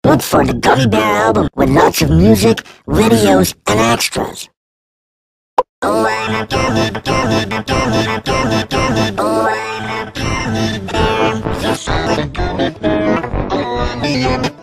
look for the Gummy Bear album with lots of music, videos, and extras. Oh, I'm a gummy bear. Oh, I'm a gummy bear. Yes, I'm a gummy bear. Oh, I'm a